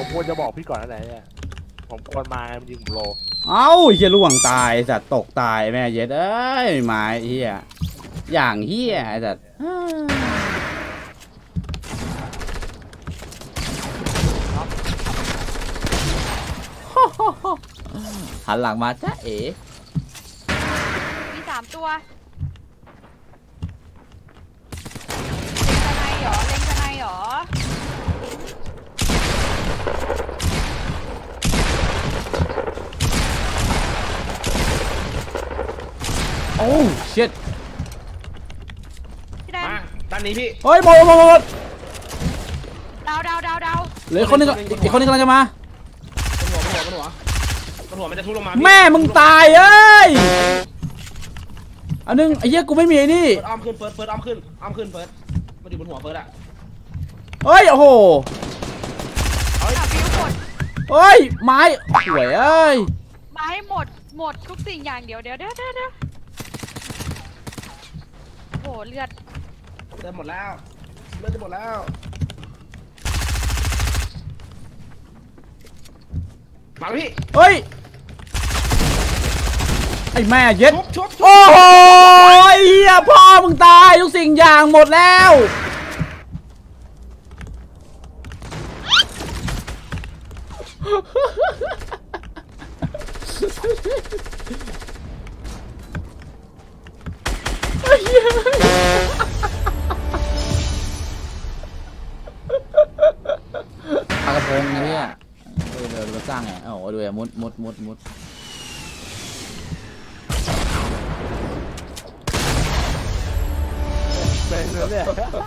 ผมควรจะบอกพี่ก่อนอะไรเนี่ยผมควรมามันยิงผมโลเอ้าเฮียล่วงตายสัตว์ตกตายแม่เย็ดเอ้ยไม้เฮียอย่างเฮียสัตว์หันหลังมาจ้าเอ๋มี3 ตัวเล็งทนายเหรอเล็งทนายเหรอโอ้ชิตพี่แดนมาด้านนี้พี่เฮ้ยหมดดาวเหลือคนนึงอีกคนนึงกำลังจะมาบนหัวมันจะทุบลงมาแม่มึงตายเอ้ยอันนึงไอ้เหี้ยกูไม่มีไอ้นี่อ้อมขึ้นเฟิร์สอ้อมขึ้นเฟิร์สมันอยู่บนหัวเฟิร์สอะเฮ้ยโอ้โหบิวหมดเฮ้ยไม้สวยเอ้ยไม้หมดทุกสิ่งอย่างเดี๋ยวโหเลือดหมดแล้วเลือดจะหมดแล้วมาพี่เฮ้ยไอ้แม่เย็ดชุบโอ้โหเฮียพ่อมึงตายทุกสิ่งอย่างหมดแล้วปากกระพงเนี่ยเดี๋ยวสร้างไงโอ้โหดูอ่ะมุดเป็นเนี่ย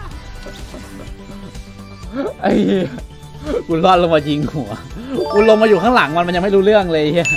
ไอ้กูรอดลงมายิงหัวกูลงมาอยู่ข้างหลังมันยังไม่รู้เรื่องเลยเฮีย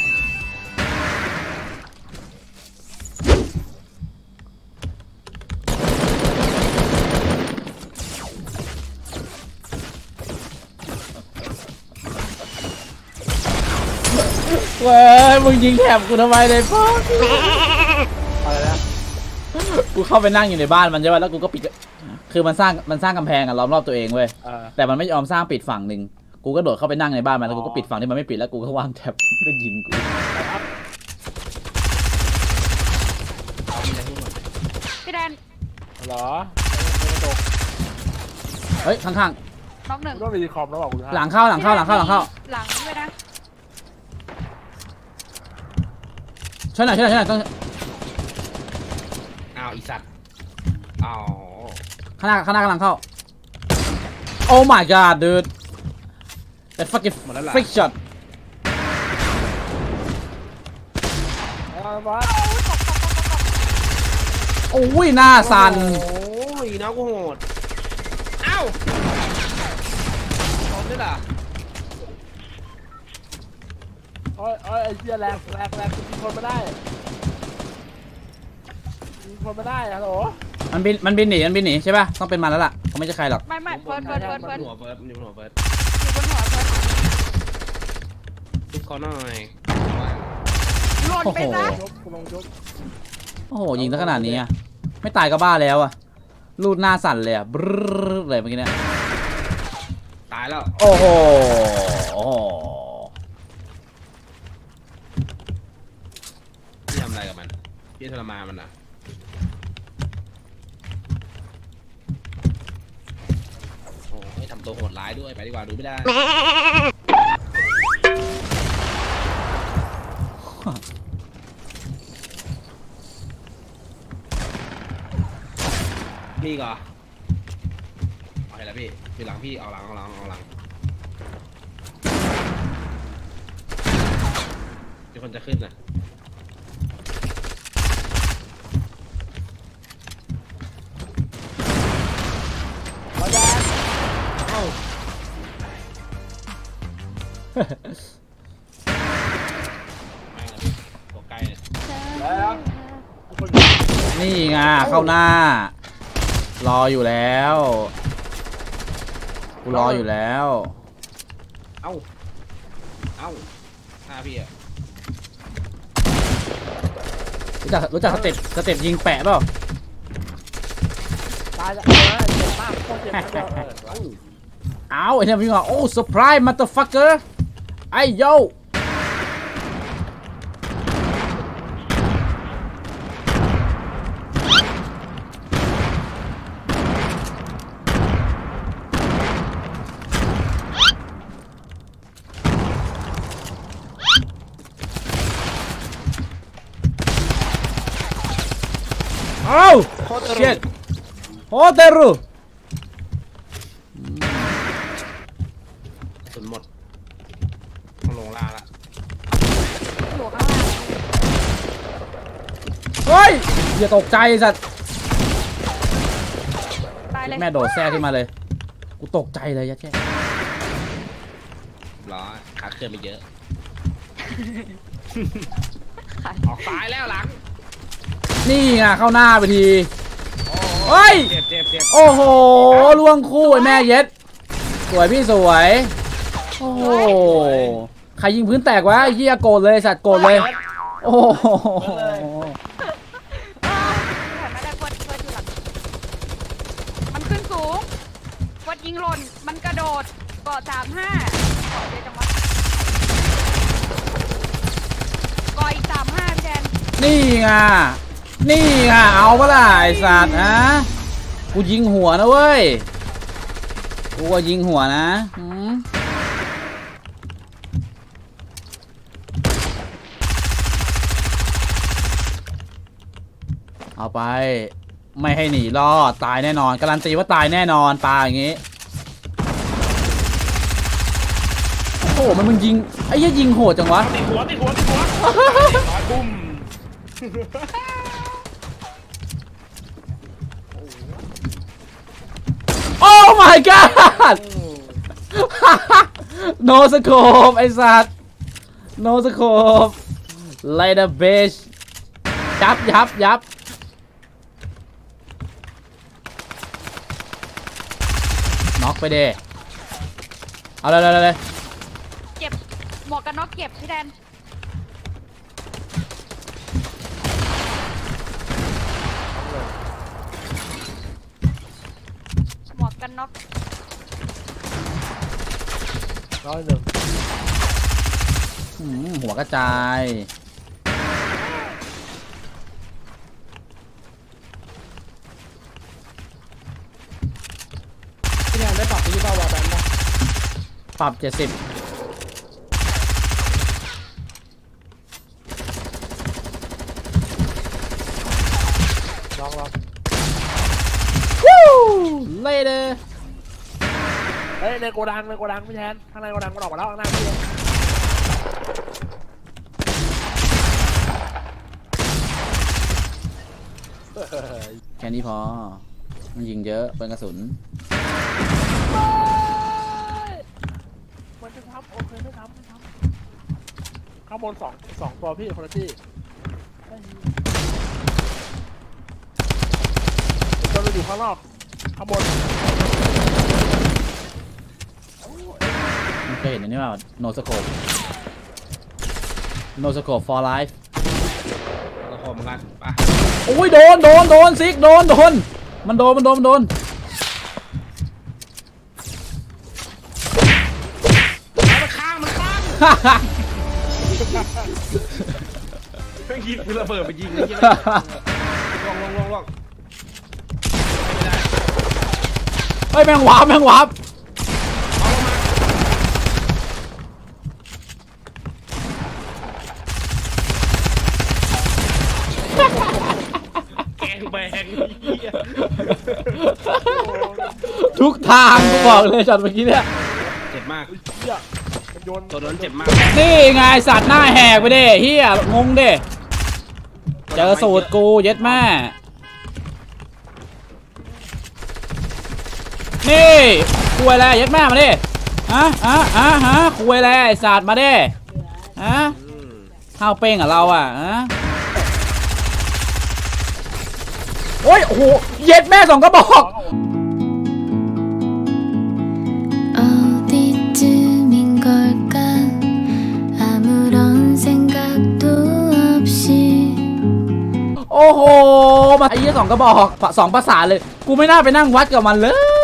เว้ยมึงยิงแถบกูทำไมเลยพ่ออะไรนะกูเข้าไปนั่งอยู่ในบ้านมันใช่ไหมแล้วกูก็ปิดคือมันสร้างกำแพงอะล้อมรอบตัวเองเว้ยแต่มันไม่ยอมสร้างปิดฝั่งหนึ่งกูก็โดดเข้าไปนั่งในบ้านมันแล้วกูก็ปิดฝั่งที่มันไม่ปิดแล้วกูก็วางแถบก็ยิงกูพี่แดนเหรอเฮ้ยข้างน็อก1 ต้องมีคอมแล้วบอกคุณหลังเข้าหลังด้วยนะช่วยหน่อยต้องอ้าวอีสัตว์อ้าวข้างหน้ากำลังเข้า Oh my god dude that fucking freak shot โอ้ยหน้าสั่นโอ้ยน้ากูโหดอ้าวพร้อมด้วยล่ะไอ้เหี้ยแรงยิงคนมาได้ฮัลโหลมันบินหนีใช่ป่ะต้องเป็นมันแล้วล่ะเขาไม่ใช่ใครหรอกไม่เฟิร์สหัวเฟิร์สอยู่บนหัวเฟิร์สทุกคนหน่อยหล่นไปซะโอ้โหยิงซะขนาดนี้อ่ะไม่ตายก็บ้าแล้วอ่ะลูดหน้าสั่นเลยอ่ะบรเลยเมื่อกี้เนี่ยตายแล้วโอ้โหพี่ทำอะไรกับมันพี่ทรมานมันอ่ะโอ้ยทำตัวโหดร้ายด้วยไปดีกว่าดูไม่ได้พี่ก็เอาให้แล้วพี่หลังพี่เอาหลังมีคนจะขึ้นนะตัวใกล้นี่ไงเข้าหน้ารออยู่แล้วกูรออยู่แล้วเอ้าหน้าพี่อะรู้จักสเต็ปยิงแปะเปล่าตายแล้วเจ็บมากต้องเจ็บเอาไอ้เนี่ยพี่ว่าโอ้เซอร์ไพรส์มัตเตอร์ฟักเกอร์ไอ้โยเอาเช็ดโฮเตรุสุดหมดต้องลงล่าละอยู่ข้างล่างเฮ้ยอย่าตกใจสัตว์ตายเลยแม่โดดแทรกขึ้นมาเลยกูตกใจเลยยัดแค่ร้อยขาเคลื่อนไปเยอะค่ะออกซ้ายแล้วหลังนี่ไงเข้าหน้าไปทีเฮ้ยเจ็บเจ็บเจ็บโอ้โหล่วงคู่ไอ้แม่เย็ดสวยพี่สวยโอ้โหใครยิงพื้นแตกวะเฮียโกรธเลยสัตว์โกรธเลยโอ้โหแผ่นไม่ได้กดอยู่หลังมันขึ้นสูงกดยิงหล่นมันกระโดดเกาะ35เกาะเดียวจังวะเกาะอีก35พี่แดนนี่ไงนี่ไงเอาปะล่ะไอ้สัตว์นะกูยิงหัวนะเว้ยกูก็ยิงหัวนะเอาไปไม่ให้หนีรอดตายแน่นอนการันตีว่าตายแน่นอนปลาอย่างงี้โอ้โหมึงยิงไอ้ยี่ยิงโหดจังวะติดหัวบุ้มโอ้ my god no scope ไอ้สัตว์ no scope like a bitch ยับน็อกไปเด้เอาเลยเก็บหมวกกันน็อกเก็บพี่แดนหมวกกันน็อก 1หัวกระจายพี่แทนได้ปรับที่เป้าวาแบนป่ะปรับ70 ลองวู้เลยเด้อเฮ้ยในโกดังพี่แทนข้างในโกดังมันออกมาแล้วข้างหน้าพี่แค่นี้พอมันยิงเยอะเป็นกระสุนมันจะทำโอเคไม่ทำข้างบนสองตัวพี่คนละที่จะไปอยู่ข้างนอกข้างบนไม่เคยเห็นอันนี้ว่า no scope no scope for life เราคอมกันปะโอ้ยโดนซิกโดนมันโดนมันข้างเพิ่งยิงระเบิดไปยิงนี่ใช่ไหมลงเฮ้ยแมงวาบแกงแบงทุกทางกูบอกเลยจอดเมื่อกี้เนี่ยเจ็บมากเฮียมันโยนตัวโดนเจ็บมากนี่ไงสัตว์หน้าแหกไปดิเฮียงงดิเจอสูตรกูเย็ดแม่นี่คุยอะไรเย็ดแม่มาดิฮะคุยอะไรไอ้สัตว์มาดิฮะข้าวเป้งกับเราอ่ะฮะโอ้ยโอ้โหเย็ดแม่2 กระบอก โอ้โหมาไอ้ยี่2 กระบอก2 ประสานเลยกูไม่น่าไปนั่งวัดกับมันเลย